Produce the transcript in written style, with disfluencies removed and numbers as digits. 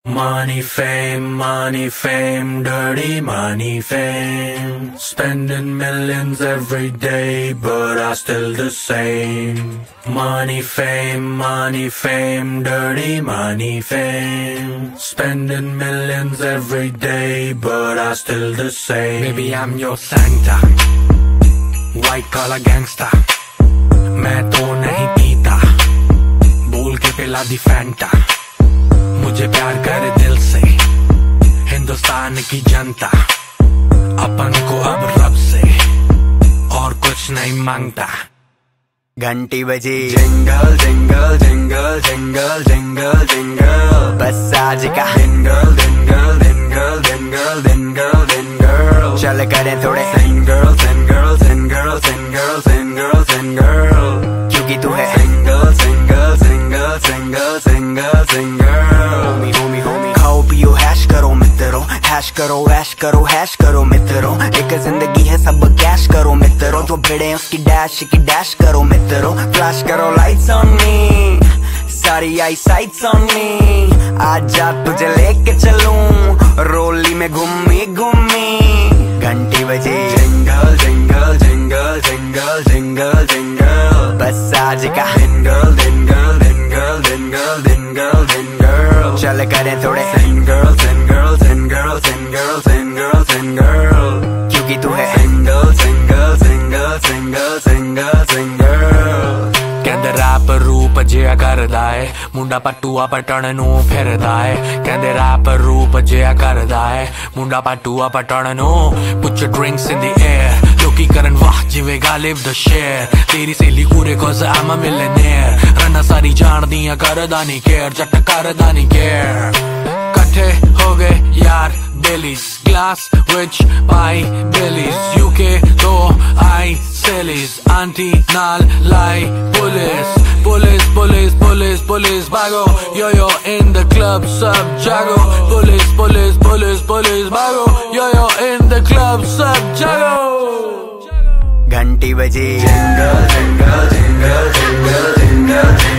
Money, fame, dirty money, fame. Spending millions every day, but I still the same. Money, fame, dirty money, fame. Spending millions every day, but I still the same. Maybe I'm your Santa, white collar gangster. मैं तो नहीं पीता, बोल के पिला दी Fanta. मुझे प्यार करे दिल से हिंदुस्तान की जनता। अपन को अब रब से और कुछ नहीं मांगता। घंटी बजी jingle jingle jingle jingle jingle jingle, बस आज का jingle jingle jingle jingle jingle jingle. चल करें थोड़े single single single single single single, क्योंकि तू है single single single single single single. होमी होमी होमी खाओ पियो हैश करो मित्रों, हैश करो ऐश करो हैश करो मित्रों। एक जिंदगी है सब कैश करो मित्रों, जो भिड़े उसकी डैश करो मित्रों। फ्लैश करो लाइट्स ऑन मी, सारी आई साइट्स ऑन मी। आजा तुझे लेके चलूं रोली में घूमी घूमी। घंटी बजी jingle jingle jingle jingle jingle jingle, बस आज का jingle jingle jingle jingle jingle jingle. चल करें थोड़े single single single single single single, क्योंकि तू है single single single single single single. कहते रैप रूप जिया करदा है, मुंडा पटुआ पटण नू फिरदा है। कहते रैप रूप जिया करदा है, मुंडा पटुआ पटण नू। Put your drinks in the air, लोकी करन वाह जिवे गालिब द शेर। तेरी सहेली कूरे cause I'm a millionaire। Ranna सारी जान दियां करदा नहीं केयर, जट करदा नहीं केयर। कट्ठे हो गए यार बेलीज, ग्लास विच पाई बेलीज। यूके तो आई सेलीज, आंटी नाल लाई police. Police, police, police, police, vago. Yo, in the club, sub jago. Police, police, police, police, vago. Yo, in the club, sub jago. घंटी बजी jingle jingle jingle jingle jingle.